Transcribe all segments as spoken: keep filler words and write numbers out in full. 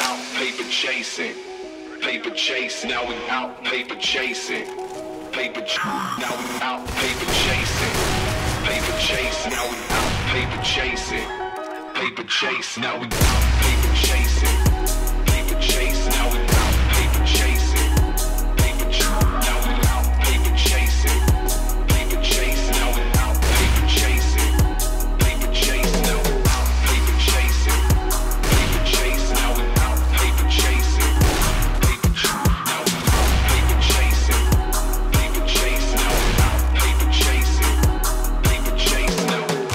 out paper chasing. Paper chasing. Now we out paper chasing. Paper ch now we out paper chasing. Paper chasing. Now we out paper chasing. Paper chasing. Now we out paper chasing. Paper chasing. Now we out paper chasing. Paper ch now we out paper chasing. Paper chasing. Now we out paper chasing. Paper chasing. Now we out paper chasing. Paper chasing. Now we out paper chasing. Paper ch now we out paper chasing. Paper chasing. Now we out paper chasing. Paper chasing. Now we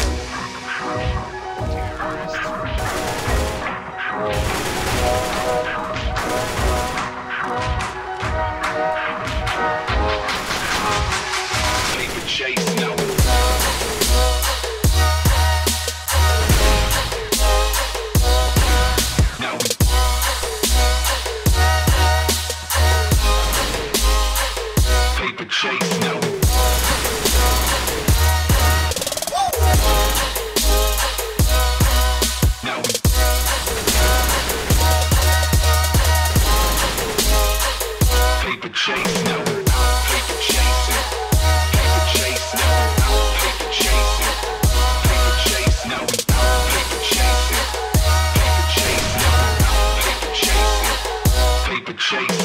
paper chase now. Now we paper chase now. Now we paper chase now. Paper chasing. Paper chase now. Paper chasing. Paper chase now. Paper chasing. Paper chase now. Paper chasing. Paper chase.